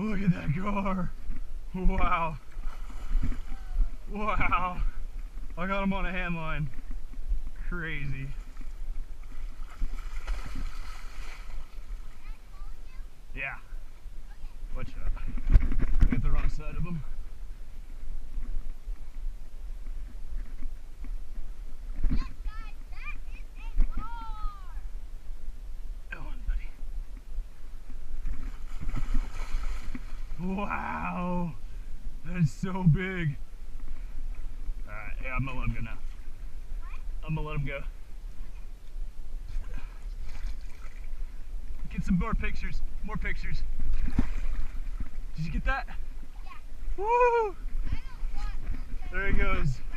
Look at that gar. Wow. Wow. I got him on a hand line. Crazy. Yeah. Watch out. I got the wrong side of him. Yes, guys, that is a gar. Go on, buddy. Wow. That's so big. Alright, yeah, I'm gonna let him go now. I'm gonna let him go. Get some more pictures. More pictures. Did you get that? Yeah. Woo! I don't want to. There he goes.